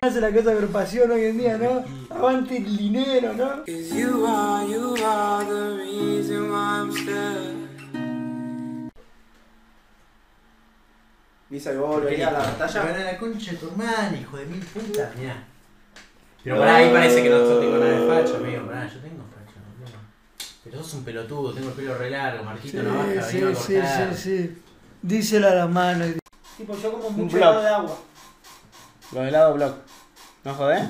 hace la casa de agrupación hoy en día, ¿no? Avante el dinero, ¿no? Visa que vos volverías a la batalla. Pero la concha de tu hermana, hijo de mil putas, mirá. Pero por ahí parece que no tengo nada de facho, amigo. Pará, yo tengo facho, no tengo. Pero sos un pelotudo, tengo el pelo re largo, Marquito Navaja, vino a cortar. Sí. Díselo a la mano. Tipo, yo como mucho helado de agua. Los helados block. ¿No jodés?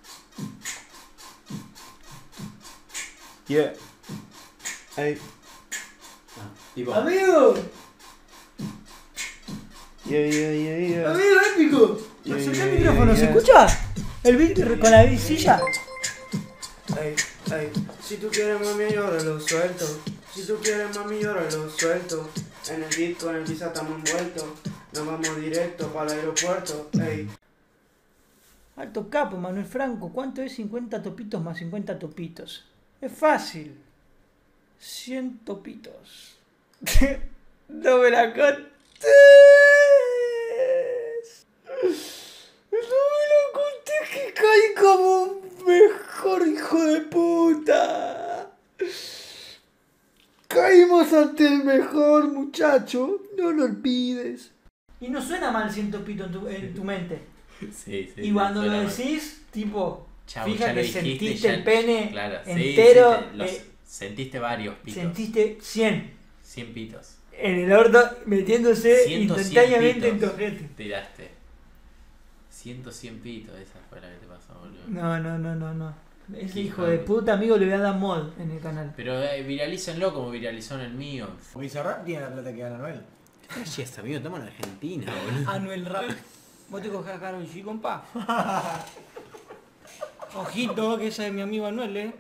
Yeah. Ey. Tipo, ¡Amigo! Yeah. ¡Amigo épico! Yeah, Acerca yeah, el micrófono, yeah, ¿se yeah. escucha? El beat con la silla. Ey. Si tú quieres mami yo ahora lo suelto. Si tú quieres mami yo ahora lo suelto. En el beat con el visa estamos envueltos. Nos vamos directo para el aeropuerto. Ey. Alto capo, Manuel Franco. ¿Cuánto es 50 topitos más 50 topitos? Es fácil. 100 topitos. No me la contés. No me la contés que caí como un mejor hijo de puta. Caímos ante el mejor muchacho. No lo olvides. Y no suena mal 100 topitos en tu mente. sí. Y cuando lo suena mal. decís, tipo, Chau, fija ya lo que dijiste, sentiste ya- el pene claro, sí, entero. sentiste varios pitos. Sentiste 100 100 pitos. en el orto metiéndose 100 instantáneamente en tu pitos. ojete. Tiraste. 100 pitos, esa fue la que te pasó, boludo. No. Ese Hijo hijo de de- puta, amigo, le voy a dar mod en el canal. Pero viralícenlo como viralizó en el mío. Bizarrap tiene la plata que gana Noel. ¿Qué es, amigo? Estamos en Argentina, boludo. Anuel Rap. ¿Vos te coges a Karol G, compa? Ojito, que ese es mi amigo Anuel, ¿eh?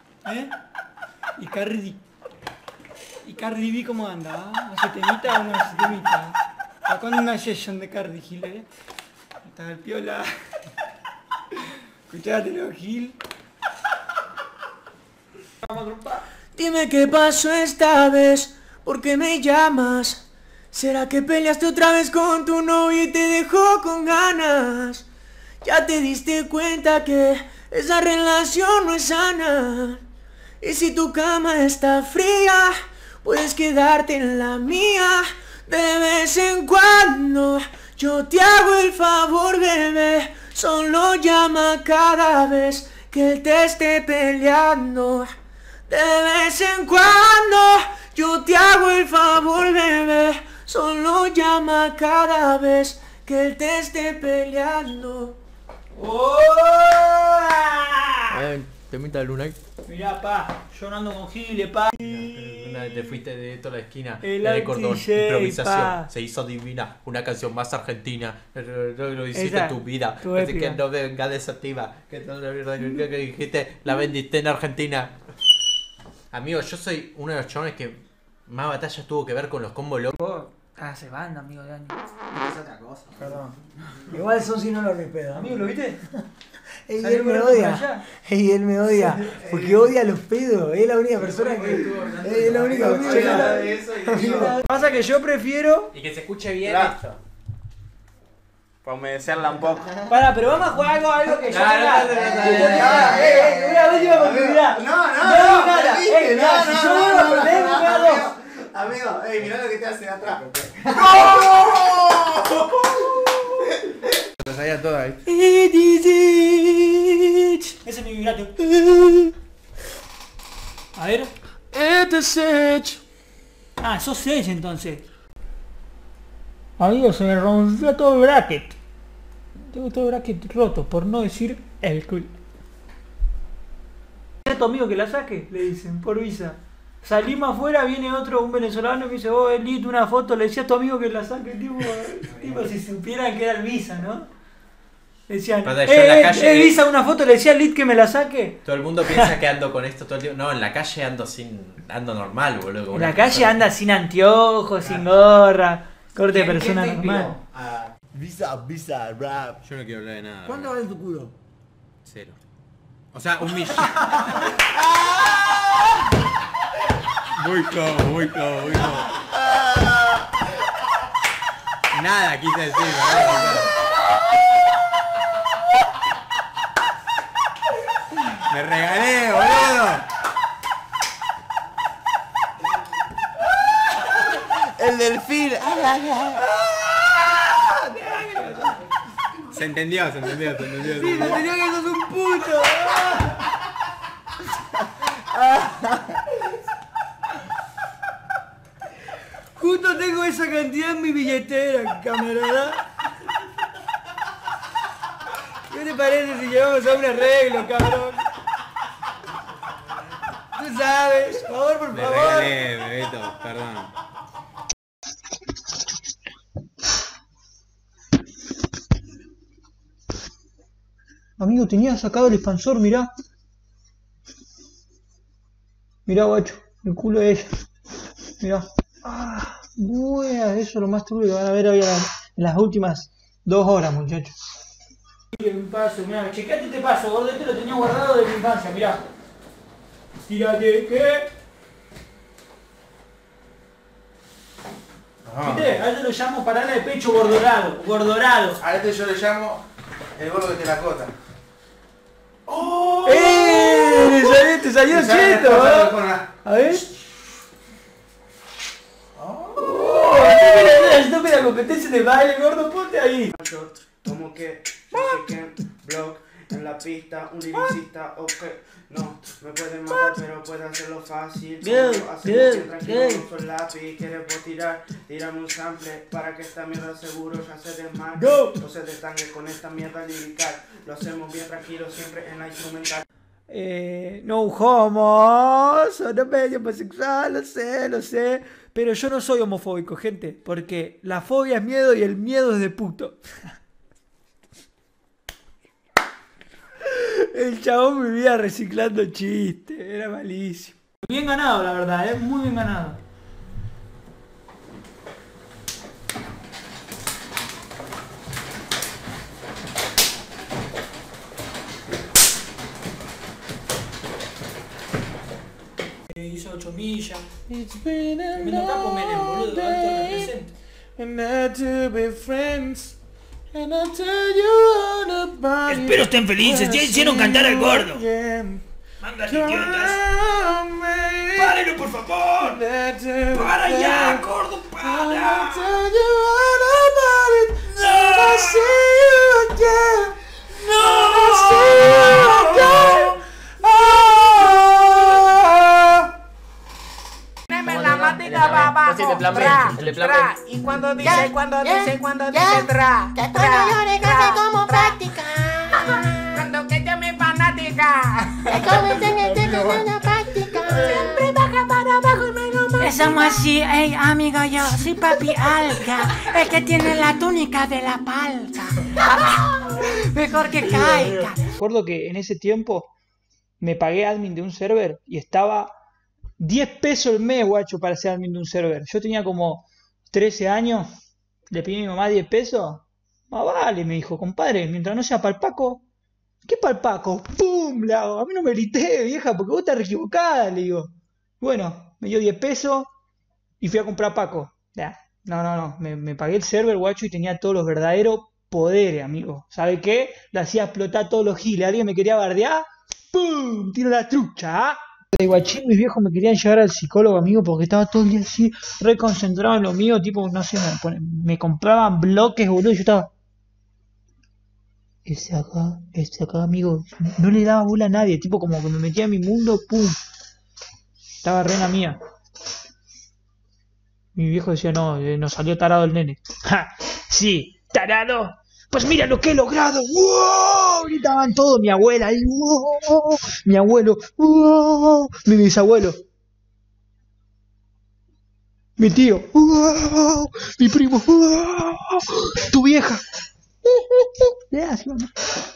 Y Cardi B, ¿cómo anda? ¿Hace temita o no hace temita? ¿A cuándo una session de Cardi Gil, Está el piola. Escuchátelo, Gil. Dime qué pasó esta vez, ¿por qué me llamas? ¿Será que peleaste otra vez con tu novio y te dejó con ganas? Ya te diste cuenta que esa relación no es sana. Y si tu cama está fría, puedes quedarte en la mía. De vez en cuando yo te hago el favor, bebé. Solo llama cada vez que él te esté peleando. De vez en cuando yo te hago el favor, bebé. Solo llama cada vez que él te esté peleando. ¡Oh! Temita de Luna. Mirá, pa, yo no ando con Gile, pa. Una vez te fuiste de toda la esquina, El de cordón, DJ, improvisación, pa. se hizo divina, una canción más argentina, lo hiciste Esa, en tu vida, tu así épica. que no venga desactiva, que dijiste, la vendiste en Argentina. Amigo, yo soy uno de los chavales que más batallas tuvo que ver con los combos locos. Vos estás hace banda, amigo de año. Es otra cosa. Perdón. Igual son si no lo respeto. Amigo, ¿lo viste? Y Salió él me corriendo odia. para allá. Y él me odia. Porque odia los pedos. Es la única persona que. Es la única persona. de eso y Pasa que yo prefiero. Y que se escuche bien Claro. esto. para humedecerla un poco. Para, pero vamos a jugar algo que yo No, tenga. no, Una última oportunidad. No, nada. perdiste, Mira, si yo vuelvo a perder, me queda dos. Amigo, mirá lo que te hace de atrás. Lo sabía todo ahí. It is it. Ese es mi vibrato. A ver. It is it. Ah, sos 6 entonces. Amigo, se me rompió todo el bracket. Tengo todo el bracket roto, por no decir el culo. ¿Es tu amigo que la saque? Le dicen, por visa. Salimos afuera, viene un venezolano y me dice, oh, Elite, una foto, le decía a tu amigo que la saque, tipo si supieran que era el visa, ¿no? Le decían, Pasa, yo en la calle- Visa, una foto, le decía a Elite que me la saque. Todo el mundo piensa que ando con esto todo el tiempo. No, en la calle ando normal, boludo. como En una la calle persona. anda sin anteojos, sin gorra, corte de persona normal. Visa, rap. Yo no quiero hablar de nada. ¿Cuánto vale tu culo? 0. O sea, 1 millón. Muy cómodo. Nada quise decir, ¿verdad? Me regalé, boludo. El delfín. Se entendió. Sí, te tenía que sos un puto. Justo tengo esa cantidad en mi billetera, camarada. ¿Qué te parece si llevamos a un arreglo, cabrón? Tú sabes, por favor, por Me favor. regalé, Bebeto, perdón. Amigo, tenía sacado el expansor, mirá. Mirá, guacho, el culo de ella. Mirá. Ah, buena, eso es lo más turbio que van a ver hoy en las últimas 2 horas, muchachos. Un paso, mirá, checate este paso, gordo, este lo tenía guardado de mi infancia, mirá. Tírate, ¿qué? ¿Viste? A este lo llamo parala de pecho gordorado, gordorado. A este yo le llamo el gordo de terracota. ¡Oh! Te salió cheto, A ver. Estúpida la competencia de baile, gordo, ponte ahí. Como que yo sé que blog en la pista, un liricista, ok. No, me pueden matar, pero puede hacerlo fácil. Bien, Tranquilo, uso el lápiz, quieres vos tirame un sample para que esta mierda seguro ya se desmarque. No se destangue con esta mierda lirical. Lo hacemos bien tranquilo, siempre en la instrumental. No homo, soy medio homosexual, lo sé, pero yo no soy homofóbico, gente, porque la fobia es miedo y el miedo es de puto. El chabón vivía reciclando chistes, era malísimo. Bien ganado, la verdad, muy bien ganado. Hizo 8 millas. Tremendo capo Menem, boludo, alto representa. Espero estén felices, ya hicieron cantar al gordo. Mangas de idiotas. ¡Párenlo, por favor! ¡Para ya, gordo, para! Y cuando dice, cuando dice tra, Cuando llores, hace como práctica. Cuando que llame fanática. Comencen a hacer una práctica. Siempre baja para abajo y menos mal. Somos así, ey, amigo, yo soy papi alga, el que tiene la túnica de la palca. Mejor que caiga. Recuerdo que en ese tiempo me pagué admin de un server y estaba 10 pesos el mes, guacho, para ser admin de un server. Yo tenía como 13 años, le pedí a mi mamá 10 pesos. Ah, vale, me dijo, compadre, mientras no sea palpaco. ¿Qué palpaco? ¡Pum! Le hago. A mí no me grité, vieja, porque vos estás equivocada, le digo. Bueno, me dio 10 pesos y fui a comprar Paco. No. Me pagué el server, guacho, y tenía todos los verdaderos poderes, amigo. ¿Sabe qué? Le hacía explotar todos los giles. ¿Alguien me quería bardear? ¡Pum! Tiro la trucha, ¿ah? De guachín, mis viejos me querían llevar al psicólogo, amigo, porque estaba todo el día así, reconcentrado en lo mío, tipo, no sé, me compraban bloques, boludo, y yo estaba... Ese acá, amigo, no le daba bola a nadie, tipo, como que me metía en mi mundo, pum. Estaba re en la mía. Mi viejo decía, no, nos salió tarado el nene. ¡Ja! Sí, tarado. Pues mira lo que he logrado. ¡Wow! Gritaban todos, mi abuela, ¡wow! Mi abuelo, ¡wow! Mi bisabuelo, mi tío, ¡wow! Mi primo, ¡wow! Tu vieja. Así, mamá.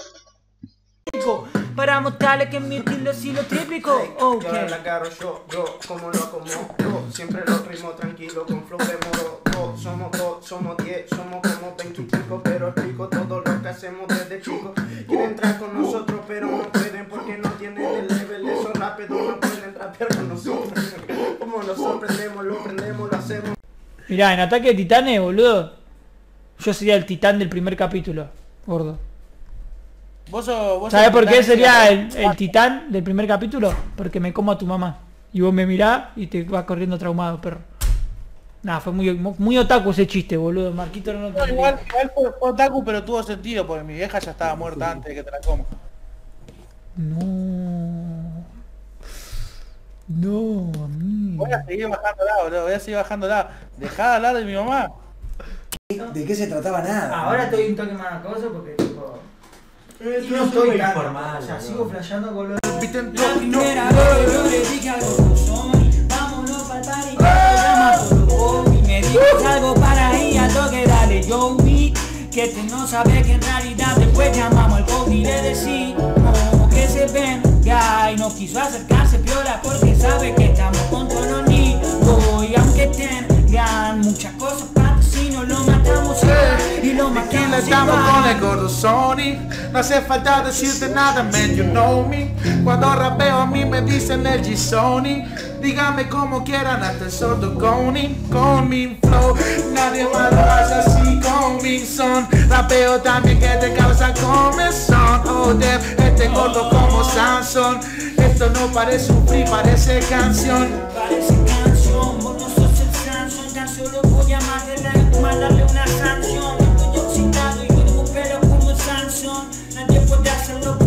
Para mostrarle que mi estilo sí lo típico. Yo la agarro yo, como lo acomodo. Siempre lo ritmo tranquilo, con flow de modo. Somos 10, somos como 25, pero explico todo lo que hacemos desde chicos. Quieren entrar con nosotros, pero no pueden porque no tienen el level. Eso rápido no pueden rapear con nosotros. Como nos sorprendemos, lo prendemos, lo hacemos. Mirá, en Ataque de Titanes, boludo, yo sería el titán del primer capítulo, gordo. ¿Sabés por qué sería el titán del primer capítulo? Porque me como a tu mamá. Y vos me mirás y te vas corriendo traumado, perro. Nah, fue muy otaku ese chiste, boludo. Marquito no lo igual fue otaku, pero tuvo sentido, porque mi vieja ya estaba muerta antes de que te la comas. No, amigo. Voy a seguir bajándola, boludo, voy a seguir bajándola. Dejá de hablar de mi mamá. ¿De qué se trataba nada? Ahora estoy un toque más acoso porque tipo... Y no estoy tan formal. O sea, sigo flasheando con lo... La primera vez yo le dije algo con Sony. Vámonos pa'l party, que te llama por los hobbies. Me dijo algo para ir a toque, dale Joey. Que tú no sabes que en realidad después llamamos al code y le decimos que se venga. Y no quiso acercarse piola porque sabe que estamos con todos los niños. Y aunque tengan muchas cosas para si no lo matamos y lo matamos Aquí le estamos con el gordo Sony. No hace falta decirte nada, man, you know me. Cuando rapeo a mí me dicen el G-Sony. Dígame como quieran hasta el sordo Coney. Con mi flow, nadie más lo hace así con mi son. Rapeo también que te causa comezón. Oh damn, este gordo como Samson. Esto no parece un free, parece canción. Parece canción, vos no sos el Samson. Tan solo voy a mandarle una sanción. Estoy excitado y yo tengo pelo como Samson. Nadie puede hacerlo